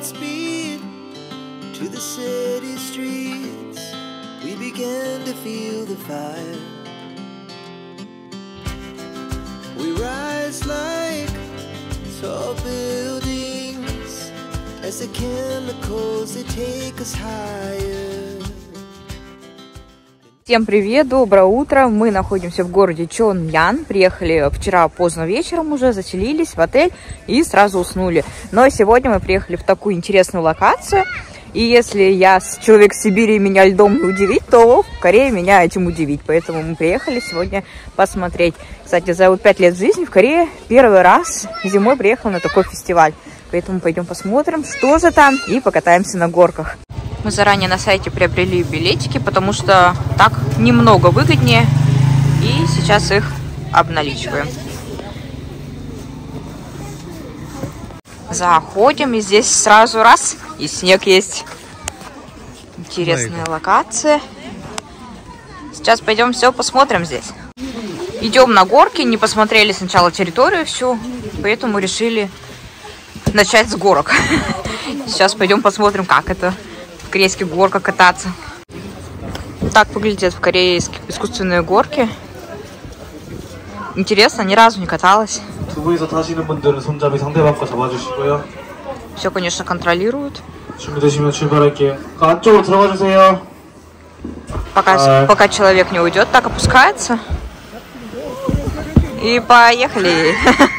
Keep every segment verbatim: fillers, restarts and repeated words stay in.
speed to the city streets. We began to feel the fire. We rise like tall buildings as the chemicals they take us higher. Всем привет, доброе утро. Мы находимся в городе Чонъян. Приехали вчера поздно вечером уже, заселились в отель и сразу уснули. Но сегодня мы приехали в такую интересную локацию. И если я человек с Сибири, меня льдом не удивить, то в Корее меня этим удивить. Поэтому мы приехали сегодня посмотреть. Кстати, за вот пять лет жизни в Корее первый раз зимой приехал на такой фестиваль. Поэтому пойдем посмотрим, что же там, и покатаемся на горках. Мы заранее на сайте приобрели билетики, потому что так немного выгоднее. И сейчас их обналичиваем. Заходим, и здесь сразу раз, и снег есть. Интересная локация. Сейчас пойдем все посмотрим здесь. Идем на горки, не посмотрели сначала территорию всю, поэтому решили начать с горок. Сейчас пойдем посмотрим, как это в корейских горках кататься. Так выглядят в Корее искусственные горки. Интересно, ни разу не каталась. Все, конечно, контролируют. Пока, пока человек не уйдет, так опускается. И поехали.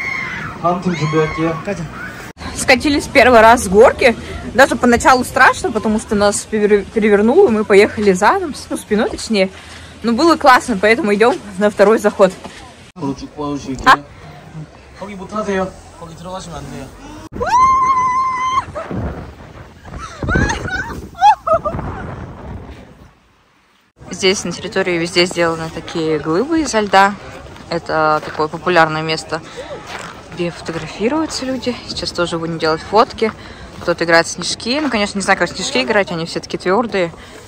Скатились первый раз с горки. Даже поначалу страшно, потому что нас перевернуло, мы поехали задом, ну, спиной точнее. Но было классно, поэтому идем на второй заход. А? Здесь на территории везде сделаны такие глыбы изо льда. Это такое популярное место, где фотографируются люди. Сейчас тоже будем делать фотки. Кто-то играет в снежки. Ну, конечно, не знаю, как в снежки играть, они все таки твердые.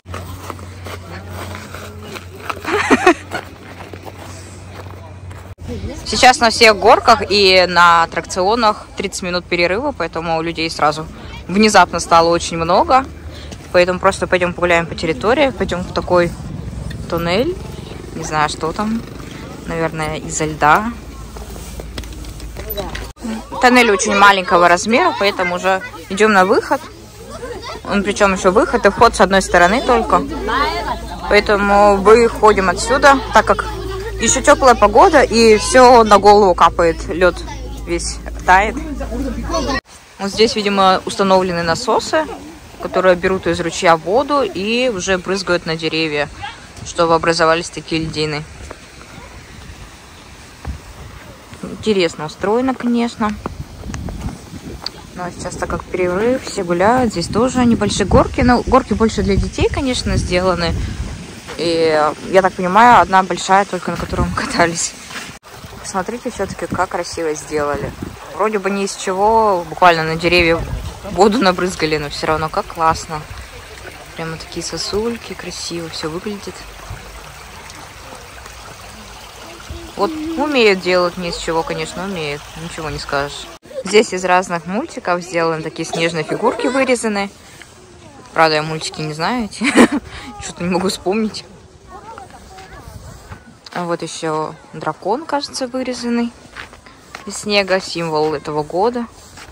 Сейчас на всех горках и на аттракционах тридцать минут перерыва, поэтому людей сразу внезапно стало очень много. Поэтому просто пойдем погуляем по территории, пойдем в такой туннель. Не знаю, что там. Наверное, из-за льда. Тоннель очень маленького размера, поэтому уже идем на выход. Он причем еще выход и вход с одной стороны только. Поэтому выходим отсюда, так как еще теплая погода, и все на голову капает, лед весь тает. Вот здесь, видимо, установлены насосы, которые берут из ручья воду и уже брызгают на деревья, чтобы образовались такие льдины. Интересно устроено, конечно. Ну, а сейчас, так как перерыв, все гуляют. Здесь тоже небольшие горки. Но горки больше для детей, конечно, сделаны. И, я так понимаю, одна большая только, на которой мы катались. Смотрите, все-таки, как красиво сделали. Вроде бы ни из чего, буквально на деревья воду набрызгали, но все равно как классно. Прямо такие сосульки, красиво все выглядит. Вот умеют делать ни из чего, конечно, умеют. Ничего не скажешь. Здесь из разных мультиков сделаны такие снежные фигурки, вырезаны. Правда, я мультики не знаю эти. Что-то не могу вспомнить. А вот еще дракон, кажется, вырезанный из снега. Символ этого года.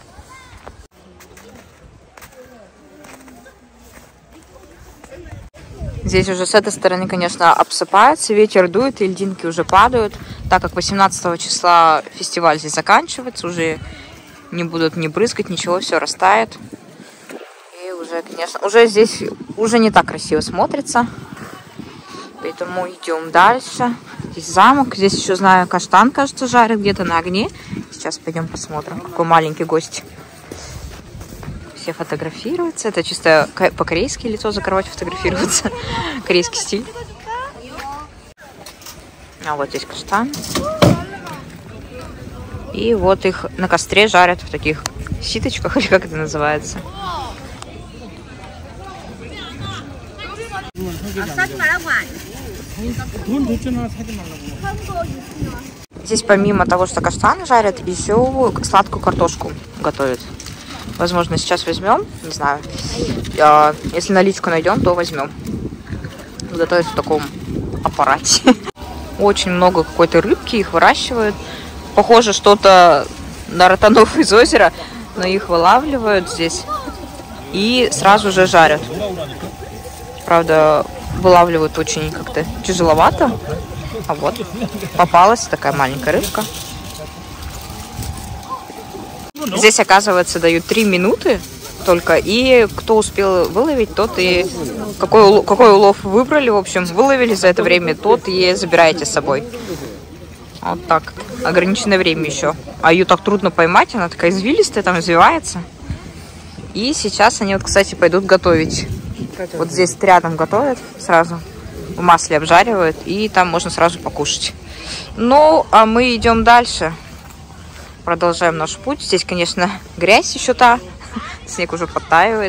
Здесь уже с этой стороны, конечно, обсыпается, ветер дует, и льдинки уже падают. Так как восемнадцатого числа фестиваль здесь заканчивается, уже не будут ни брызгать, ничего, все растает. И уже, конечно, уже здесь уже не так красиво смотрится. Поэтому идем дальше. Здесь замок, здесь еще, знаю, каштан, кажется, жарят где-то на огне. Сейчас пойдем посмотрим, какой маленький гость. Все фотографируются. Это чисто по-корейски лицо закрывать, фотографироваться. Корейский стиль. А вот здесь каштан. И вот их на костре жарят в таких ситочках, или как это называется. Здесь помимо того, что каштаны жарят, еще сладкую картошку готовят. Возможно, сейчас возьмем, не знаю. А, если наличку найдем, то возьмем. Готовят в таком аппарате. Очень много какой-то рыбки, их выращивают. Похоже, что-то на ротанов из озера, но их вылавливают здесь и сразу же жарят. Правда, вылавливают очень как-то тяжеловато. А вот, попалась такая маленькая рыбка. Здесь, оказывается, дают три минуты только, и кто успел выловить, тот и... Какой, какой улов выбрали, в общем, выловили за это время, тот и забираете с собой. Вот так. Ограниченное время еще. А ее так трудно поймать, она такая извилистая, там извивается. И сейчас они, вот, кстати, пойдут готовить. Вот здесь рядом готовят сразу. В масле обжаривают, и там можно сразу покушать. Ну, а мы идем дальше. Продолжаем наш путь. Здесь, конечно, грязь еще та. Снег уже подтаивает.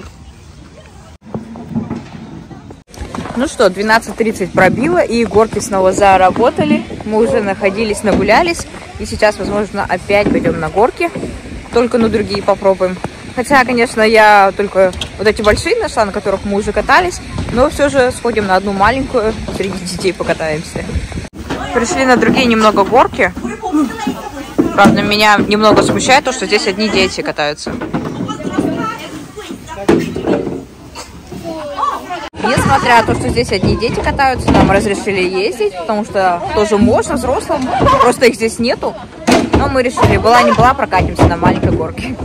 Ну что, двенадцать тридцать пробило, и горки снова заработали. Мы уже находились, нагулялись. И сейчас, возможно, опять пойдем на горки. Только на другие попробуем. Хотя, конечно, я только вот эти большие нашла, на которых мы уже катались. Но все же сходим на одну маленькую, среди детей покатаемся. Пришли на другие немного горки. Правда, меня немного смущает то, что здесь одни дети катаются. Несмотря на то, что здесь одни дети катаются, нам разрешили ездить, потому что тоже можно взрослым, просто их здесь нету. Но мы решили, была не была, прокатимся на маленькой горке.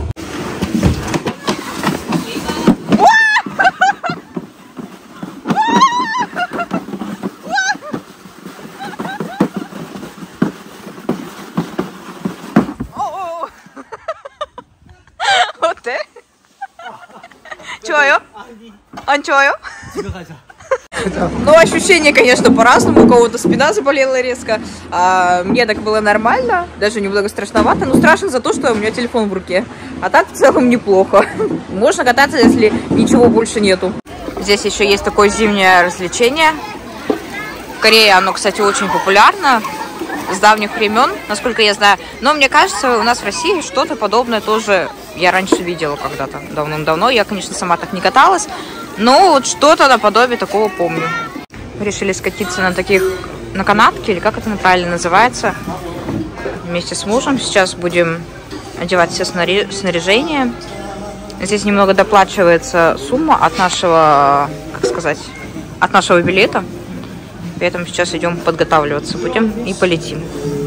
Чую? Он чую? Ну, ощущения, конечно, по-разному. У кого-то спина заболела резко. А мне так было нормально. Даже немного страшновато. Но страшно за то, что у меня телефон в руке. А так в целом неплохо. Можно кататься, если ничего больше нету. Здесь еще есть такое зимнее развлечение. В Корее оно, кстати, очень популярно. С давних времен, насколько я знаю. Но мне кажется, у нас в России что-то подобное тоже я раньше видела когда-то, давным-давно. Я, конечно, сама так не каталась, но вот что-то наподобие такого помню. Решили скатиться на таких, на канатке, или как это правильно называется, вместе с мужем. Сейчас будем одевать все снаряжение. Здесь немного доплачивается сумма от нашего, как сказать, от нашего билета. Поэтому сейчас идем подготавливаться будем и полетим.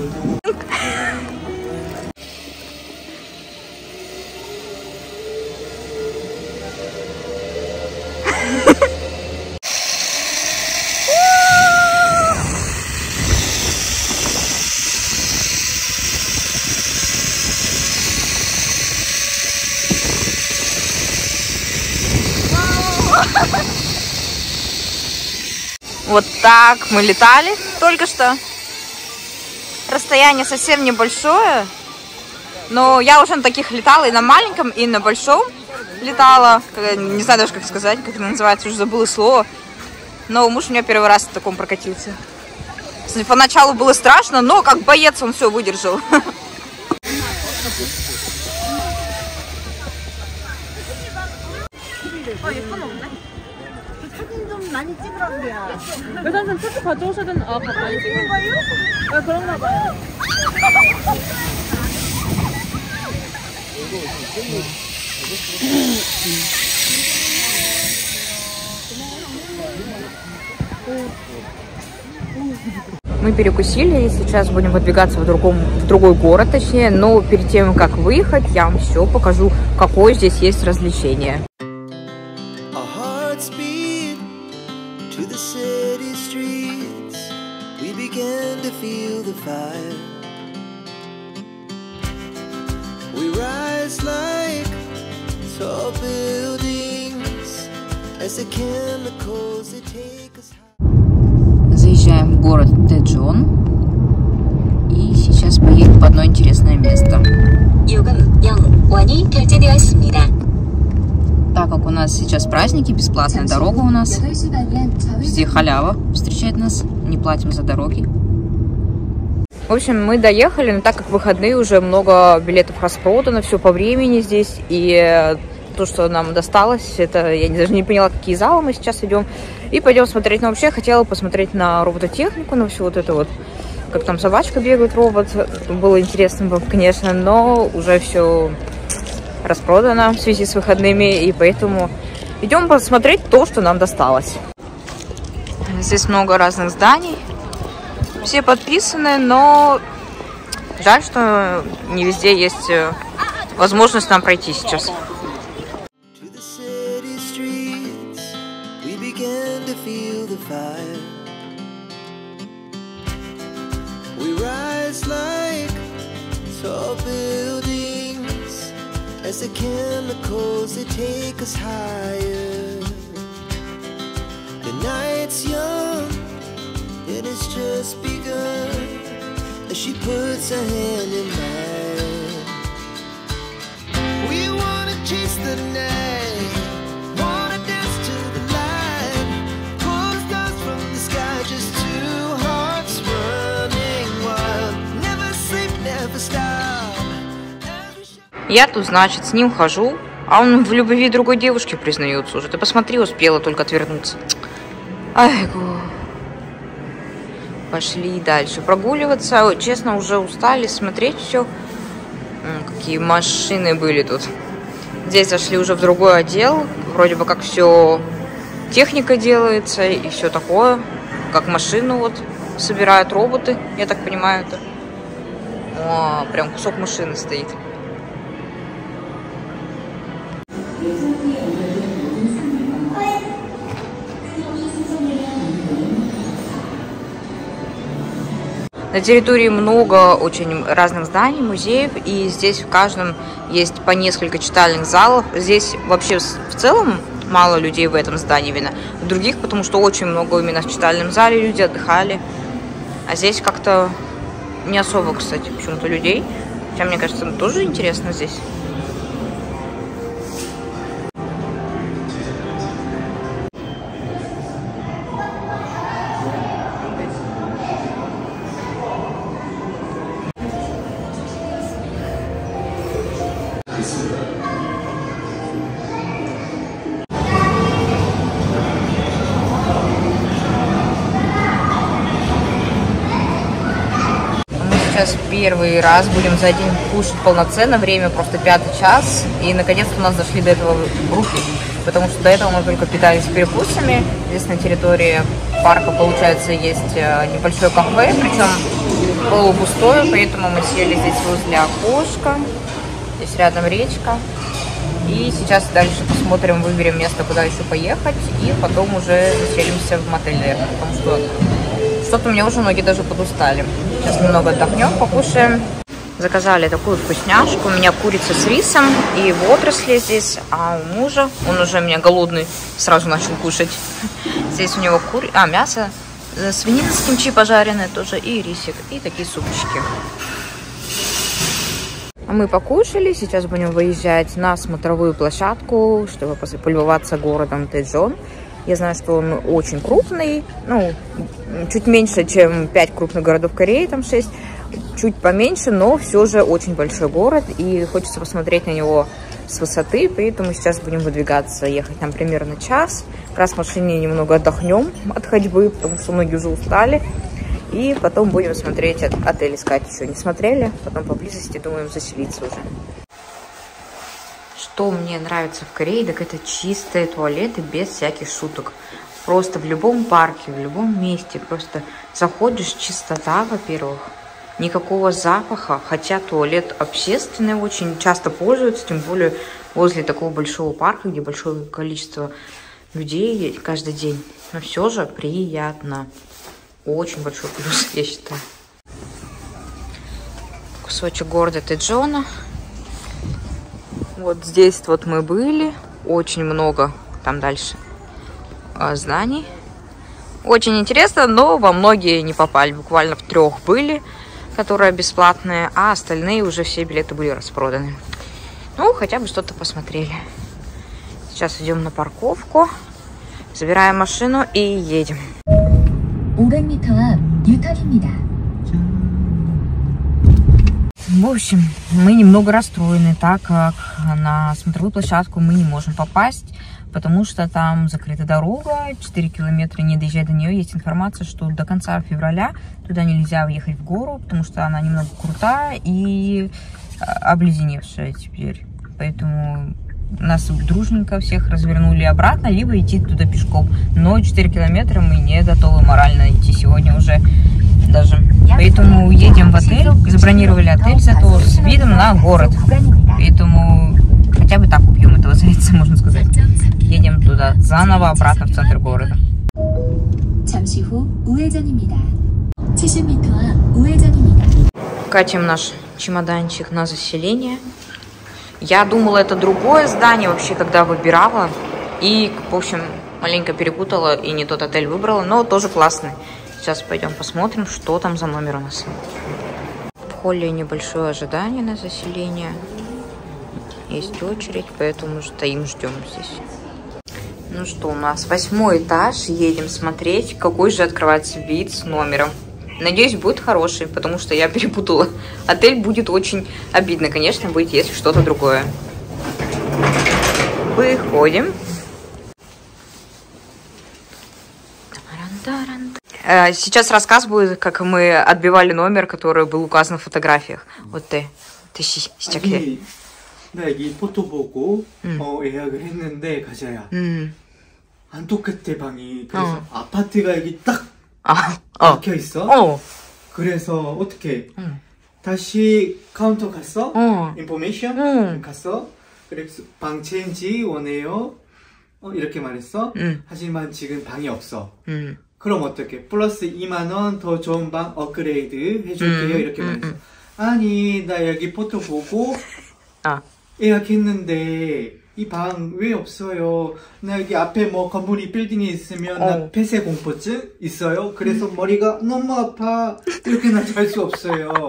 Вот так мы летали только что. Расстояние совсем небольшое. Но я уже на таких летала и на маленьком, и на большом летала. Не знаю даже, как сказать, как это называется, уже забыла слово. Но муж у меня первый раз в таком прокатился. Поначалу было страшно, но как боец он все выдержал. 많이 찍으라 그래요. 여자는 토끼 가져오셔야 되는, 아, 많이 찍는 거예요? 아, 그런가 봐요. Мы перекусили, и сейчас будем выдвигаться в, другом, в другой город, точнее. Но перед тем, как выехать, я вам все покажу, какое здесь есть развлечение. To the city streets, we began to feel the fire. We rise like tall buildings as the chemicals they take us high. Заезжаем в город Дэджон и сейчас поедем в одно интересное место. 요금 영 원이 결제되었습니다. Так как у нас сейчас праздники, бесплатная дорога у нас. Везде халява встречает нас, не платим за дороги. В общем, мы доехали, но так как выходные, уже много билетов распродано, все по времени здесь. И то, что нам досталось, это я даже не поняла, какие залы мы сейчас идем. И пойдем смотреть. Но вообще я хотела посмотреть на робототехнику, на все вот это вот. Как там собачка бегает, робот. Было интересно, конечно, но уже все распродано в связи с выходными. И поэтому идем посмотреть то, что нам досталось. Здесь много разных зданий. Все подписаны, но жаль, что не везде есть возможность нам пройти сейчас. And it's just begun as she puts her hand in mine. We wanna chase the night, wanna dance to the light, pull stars from the sky, just two hearts running wild. Never sleep, never stop. Я тут, значит, с ним хожу, а он в любви другой девушки признается уже. Ты посмотри, успела только отвернуться. Ай, пошли дальше прогуливаться. Честно, уже устали смотреть все. Какие машины были тут. Здесь зашли уже в другой отдел. Вроде бы как все техника делается и все такое. Как машину вот собирают роботы, я так понимаю. Это. О, прям кусок машины стоит. На территории много очень разных зданий, музеев, и здесь в каждом есть по несколько читальных залов. Здесь вообще в целом мало людей в этом здании именно. В других, потому что очень много именно в читальном зале люди отдыхали. А здесь как-то не особо, кстати, почему-то людей. Хотя, мне кажется, тоже интересно здесь. Сейчас первый раз будем за день кушать полноценно, время просто пятый час, и наконец-то у нас дошли до этого руки, потому что до этого мы только питались перекусами. Здесь на территории парка, получается, есть небольшое кафе, причем полупустое, поэтому мы сели здесь возле окошка, здесь рядом речка, и сейчас дальше посмотрим, выберем место, куда еще поехать, и потом уже заселимся в мотель, наверное, потому что что-то у меня уже ноги даже подустали. Сейчас немного отдохнем, покушаем. Заказали такую вкусняшку. У меня курица с рисом и водоросли здесь. А у мужа, он уже меня голодный, сразу начал кушать. Здесь у него кури... а, мясо, свинина с кимчи пожаренная тоже, и рисик, и такие супчики. А мы покушали. Сейчас будем выезжать на смотровую площадку, чтобы полюбоваться городом Тэджон. Я знаю, что он очень крупный, ну, чуть меньше, чем пять крупных городов Кореи, там шесть, чуть поменьше, но все же очень большой город, и хочется посмотреть на него с высоты, поэтому сейчас будем выдвигаться, ехать там примерно час. Как раз в машине немного отдохнем от ходьбы, потому что многие уже устали, и потом будем смотреть отель, искать еще не смотрели, потом поблизости думаем заселиться уже. Что мне нравится в Корее, так это чистые туалеты без всяких шуток. Просто в любом парке, в любом месте, просто заходишь, чистота, во-первых, никакого запаха, хотя туалет общественный, очень часто пользуются, тем более возле такого большого парка, где большое количество людей каждый день. Но все же приятно. Очень большой плюс, я считаю. Кусочек города Тэджона. Вот здесь вот мы были, очень много там дальше зданий. Очень интересно, но во многие не попали. Буквально в трех были, которые бесплатные, а остальные уже все билеты были распроданы. Ну, хотя бы что-то посмотрели. Сейчас идем на парковку, забираем машину и едем. 오백 미터 앞 유턴입니다. В общем, мы немного расстроены, так как на смотровую площадку мы не можем попасть, потому что там закрыта дорога, четыре километра, не доезжая до нее. Есть информация, что до конца февраля туда нельзя въехать в гору, потому что она немного крутая и обледеневшая теперь. Поэтому нас дружненько всех развернули обратно, либо идти туда пешком. Но четыре километра мы не готовы морально идти сегодня уже даже. Поэтому едем в отель, забронировали отель, зато с видом на город. Поэтому хотя бы так убьем этого зайца, можно сказать. Едем туда заново обратно в центр города. Катим наш чемоданчик на заселение. Я думала, это другое здание вообще, когда выбирала. И, в общем, маленько перепутала и не тот отель выбрала, но тоже классный. Сейчас пойдем посмотрим, что там за номер у нас. В холле небольшое ожидание на заселение. Есть очередь, поэтому стоим, ждем здесь. Ну что, у нас восьмой этаж. Едем смотреть, какой же открывается вид с номером. Надеюсь, будет хороший, потому что я перепутала. Отель будет очень обидно, конечно, будет, если что-то другое. Выходим. Сейчас рассказ будет, как мы отбивали номер, который был указан в фотографиях. Вот ты. Ты сейчас. 나 여기 포토 보고 음. 어, 예약을 했는데 가자야. 음. 안 똑같대 방이. 그래서 어. 아파트가 여기 딱 아, 어. 박혀 있어. 어. 그래서 어떻게 음. 다시 카운터 갔어? 어. 인포메이션 음. 갔어. 그래서 방 체인지 원해요. 어, 이렇게 말했어. 음. 하지만 지금 방이 없어. 음. 그럼 어떻게? 플러스 이만 원 더 좋은 방 업그레이드 해줄게요. 음. 이렇게 음. 말했어. 음. 아니 나 여기 포토 보고 아. 예약했는데 이 방 왜 없어요? 나 여기 앞에 뭐 건물이 빌딩이 있으면 어. 나 폐쇄 공포증 있어요. 그래서 음. 머리가 너무 아파. 이렇게 나 잘 수 없어요.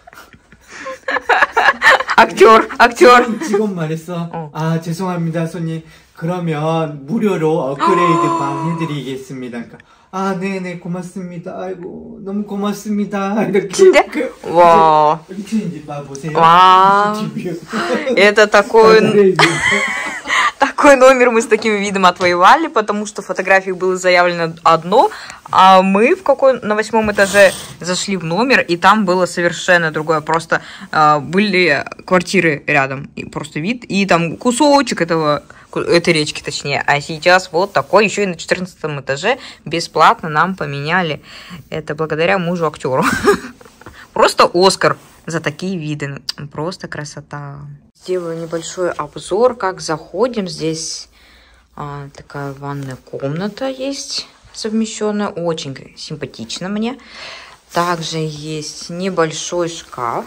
актер, актер. 직원 말했어. 어. 아 죄송합니다 손님. 그러면 무료로 업그레이드 방 해드리겠습니다. 그러니까, 아 네네 고맙습니다. 아이고 너무 고맙습니다. 이렇게. 진짜? 와. 이제 봐보세요. 와. Это такой... Такой номер мы с таким видом отвоевали, потому что фотографий было заявлено одно, а мы в какой на восьмом этаже зашли в номер, и там было совершенно другое. Просто э, были квартиры рядом, и просто вид, и там кусочек этого, этой речки точнее. А сейчас вот такой, еще и на четырнадцатом этаже бесплатно нам поменяли. Это благодаря мужу-актеру. Просто Оскар за такие виды. Просто красота. Сделаю небольшой обзор, как заходим. Здесь а, такая ванная комната есть совмещенная. Очень симпатично мне. Также есть небольшой шкаф.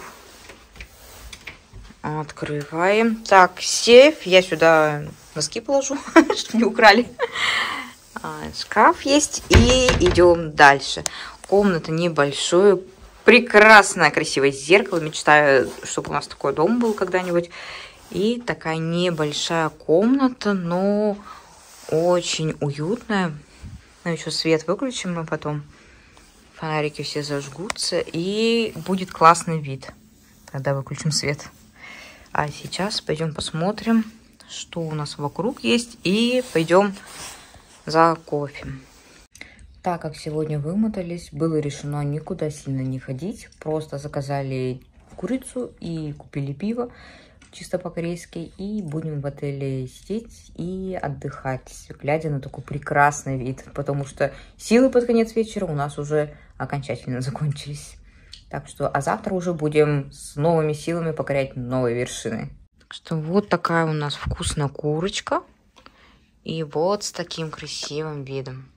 Открываем. Так, сейф. Я сюда носки положу, чтобы не украли. А, шкаф есть. И идем дальше. Комната небольшая. Прекрасное, красивое зеркало. Мечтаю, чтобы у нас такой дом был когда-нибудь. И такая небольшая комната, но очень уютная. Ну, еще свет выключим мы потом. Фонарики все зажгутся. И будет классный вид, когда выключим свет. А сейчас пойдем посмотрим, что у нас вокруг есть. И пойдем за кофе. Так как сегодня вымотались, было решено никуда сильно не ходить. Просто заказали курицу и купили пиво, чисто по-корейски. И будем в отеле сидеть и отдыхать, глядя на такой прекрасный вид. Потому что силы под конец вечера у нас уже окончательно закончились. Так что, а завтра уже будем с новыми силами покорять новые вершины. Так что вот такая у нас вкусная курочка. И вот с таким красивым видом.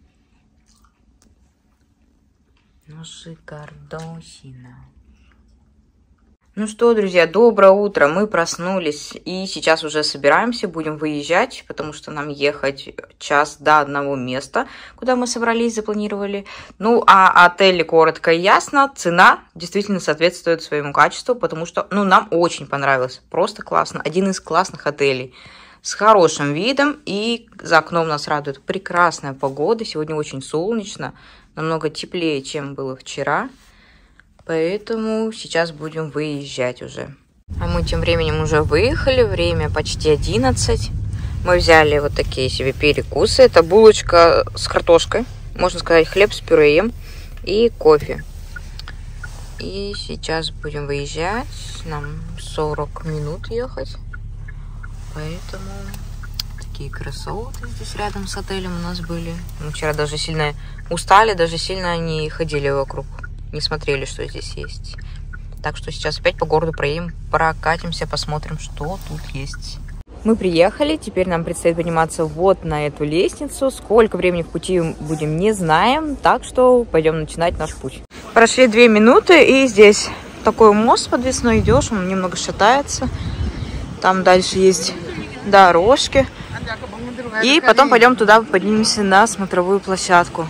Ну, шикардосина. Ну что, друзья, доброе утро. Мы проснулись и сейчас уже собираемся, будем выезжать, потому что нам ехать час до одного места, куда мы собрались, запланировали. Ну, а отель, коротко и ясно, цена действительно соответствует своему качеству, потому что, ну, нам очень понравилось. Просто классно. Один из классных отелей. С хорошим видом, и за окном нас радует прекрасная погода. Сегодня очень солнечно, намного теплее, чем было вчера. Поэтому сейчас будем выезжать уже. А мы тем временем уже выехали. Время почти одиннадцать. Мы взяли вот такие себе перекусы. Это булочка с картошкой. Можно сказать, хлеб с пюреем и кофе. И сейчас будем выезжать. Нам сорок минут ехать. Поэтому такие красоты здесь рядом с отелем у нас были. Мы вчера даже сильно устали, даже сильно не ходили вокруг. Не смотрели, что здесь есть. Так что сейчас опять по городу проедем, прокатимся, посмотрим, что тут есть. Мы приехали, теперь нам предстоит подниматься вот на эту лестницу. Сколько времени в пути будем, не знаем. Так что пойдем начинать наш путь. Прошли две минуты, и здесь такой мост подвесной, идешь, он немного шатается. Там дальше есть дорожки. И потом пойдем туда, поднимемся на смотровую площадку.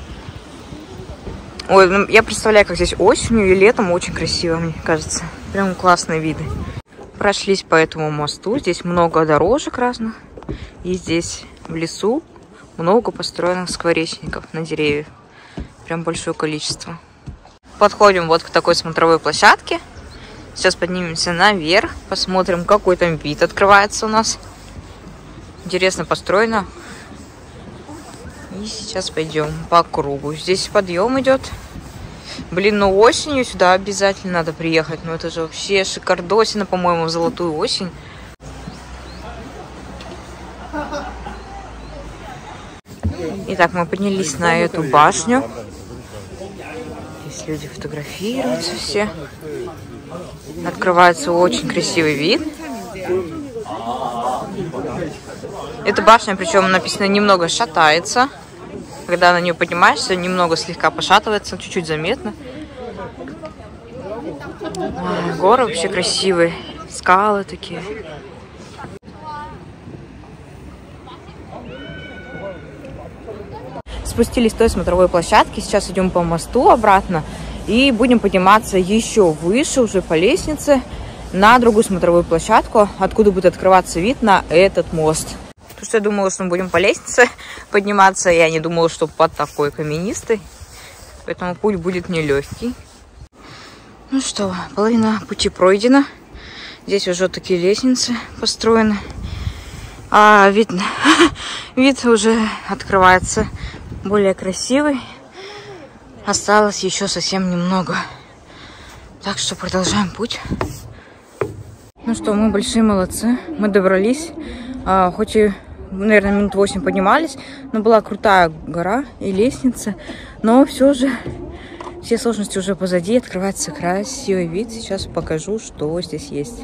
Ой, ну, я представляю, как здесь осенью и летом очень красиво, мне кажется. Прям классные виды. Прошлись по этому мосту. Здесь много дорожек разных. И здесь в лесу много построенных скворечников на деревьях. Прям большое количество. Подходим вот к такой смотровой площадке. Сейчас поднимемся наверх. Посмотрим, какой там вид открывается у нас. Интересно построено. И сейчас пойдем по кругу. Здесь подъем идет. Блин, ну осенью сюда обязательно надо приехать. Ну это же вообще шикардосина, по-моему, в золотую осень. Итак, мы поднялись на эту башню. Здесь люди фотографируются все. Открывается очень красивый вид. Эта башня, причем написано, немного шатается. Когда на нее поднимаешься, немного слегка пошатывается, чуть-чуть заметно. Ой, горы вообще красивые, скалы такие. Спустились с той смотровой площадки, сейчас идем по мосту обратно и будем подниматься еще выше, уже по лестнице, на другую смотровую площадку, откуда будет открываться вид на этот мост. Потому что я думала, что мы будем по лестнице подниматься. Я не думала, что под такой каменистой. Поэтому путь будет нелегкий. Ну что, половина пути пройдена. Здесь уже такие лестницы построены. А вид, вид уже открывается более красивый. Осталось еще совсем немного. Так что продолжаем путь. Ну что, мы большие молодцы. Мы добрались. А, хоть и, наверное, минут восемь поднимались, но была крутая гора и лестница. Но все же все сложности уже позади. Открывается красивый вид. Сейчас покажу, что здесь есть.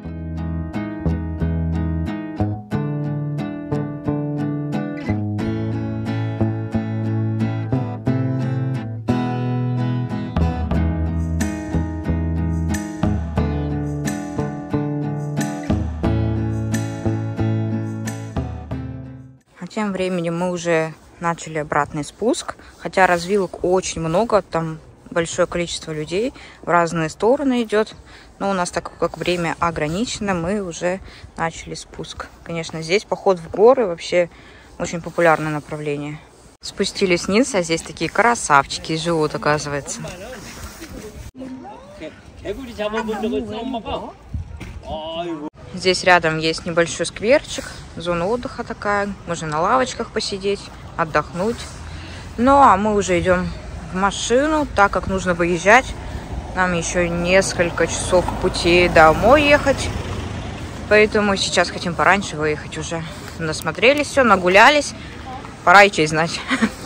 Тем временем мы уже начали обратный спуск, хотя развилок очень много, там большое количество людей, в разные стороны идет, но у нас, так как время ограничено, мы уже начали спуск. Конечно, здесь поход в горы вообще очень популярное направление. Спустились вниз, а здесь такие красавчики живут, оказывается. Здесь рядом есть небольшой скверчик, зона отдыха такая. Можно на лавочках посидеть, отдохнуть. Ну, а мы уже идем в машину, так как нужно выезжать. Нам еще несколько часов пути домой ехать. Поэтому сейчас хотим пораньше выехать уже. Насмотрелись все, нагулялись. Пора и честь знать.